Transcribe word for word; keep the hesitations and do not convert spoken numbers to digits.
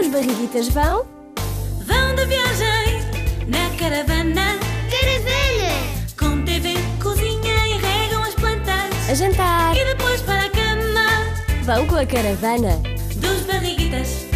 os barriguitas vão? Vão de viagem na caravana. Caravana! Com T V, cozinha e regam as plantas. A jantar E depois para a cama vão com a caravana. dos barriguitas.